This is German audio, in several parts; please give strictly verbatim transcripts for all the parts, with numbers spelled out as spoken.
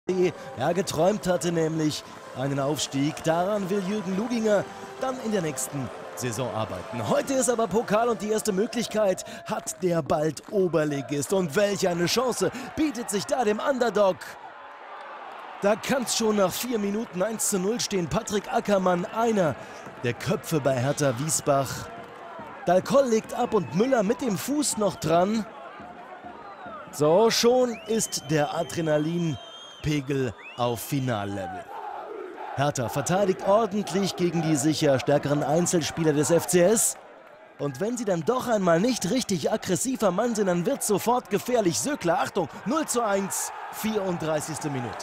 Ja, geträumt hatte nämlich einen Aufstieg. Daran will Jürgen Luginger dann in der nächsten Saison arbeiten. Heute ist aber Pokal und die erste Möglichkeit hat der bald Oberligist. Und welch eine Chance bietet sich da dem Underdog. Da kann es schon nach vier Minuten eins zu null stehen. Patrick Ackermann, einer der Köpfe bei Hertha Wiesbach. Dalcoll legt ab und Müller mit dem Fuß noch dran. So, schon ist der Adrenalinpegel auf Finallevel. Hertha verteidigt ordentlich gegen die sicher stärkeren Einzelspieler des F C S. Und wenn sie dann doch einmal nicht richtig aggressiver Mann sind, dann wird es sofort gefährlich. Söckler, Achtung, null zu eins, vierunddreißigste Minute.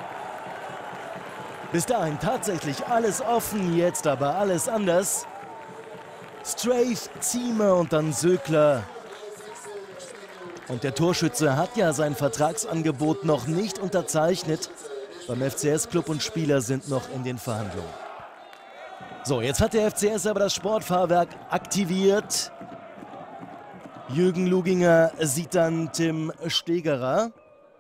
Bis dahin tatsächlich alles offen, jetzt aber alles anders. Strafe, Ziemer und dann Söckler. Und der Torschütze hat ja sein Vertragsangebot noch nicht unterzeichnet. Beim F C S-Club und Spieler sind noch in den Verhandlungen. So, jetzt hat der F C S aber das Sportfahrwerk aktiviert. Jürgen Luginger sieht dann Tim Stegerer.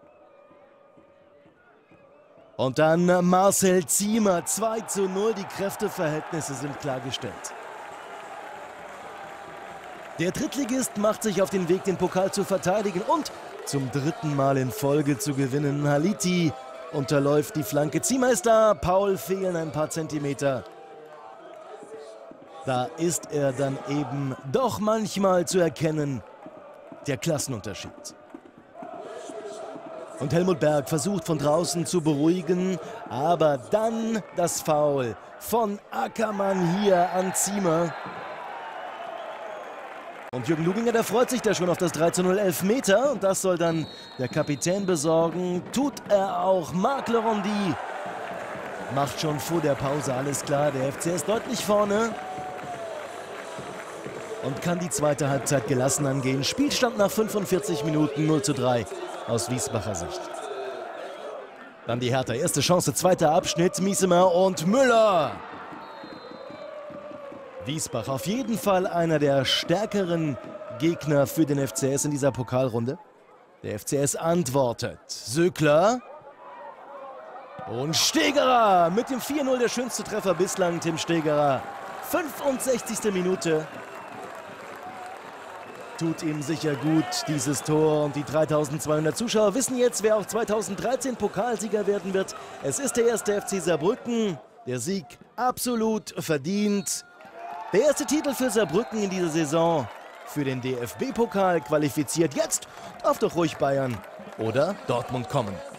Und dann Marcel Ziemer, zwei zu null. Die Kräfteverhältnisse sind klargestellt. Der Drittligist macht sich auf den Weg, den Pokal zu verteidigen und zum dritten Mal in Folge zu gewinnen. Haliti unterläuft die Flanke. Ziemer ist da, Paul fehlen ein paar Zentimeter. Da ist er dann eben doch manchmal zu erkennen, der Klassenunterschied. Und Helmut Berg versucht von draußen zu beruhigen, aber dann das Foul von Ackermann hier an Ziemer. Und Jürgen Luginger, der freut sich da schon auf das drei zu null Elfmeter. Und das soll dann der Kapitän besorgen. Tut er auch. Marc Lerondi macht schon vor der Pause alles klar. Der F C ist deutlich vorne. Und kann die zweite Halbzeit gelassen angehen. Spielstand nach fünfundvierzig Minuten null zu drei aus Wiesbacher Sicht. Dann die Hertha. Erste Chance, zweiter Abschnitt. Miesemer und Müller. Wiesbach auf jeden Fall einer der stärkeren Gegner für den F C S in dieser Pokalrunde. Der F C S antwortet. Söckler. Und Stegerer mit dem vier null, der schönste Treffer bislang, Tim Stegerer. fünfundsechzigste Minute. Tut ihm sicher gut, dieses Tor. Und die dreitausendzweihundert Zuschauer wissen jetzt, wer auch zweitausenddreizehn Pokalsieger werden wird. Es ist der erste F C Saarbrücken. Der Sieg absolut verdient. Der erste Titel für Saarbrücken in dieser Saison. Für den D F B-Pokal qualifiziert. Jetzt darf doch ruhig Bayern oder Dortmund kommen.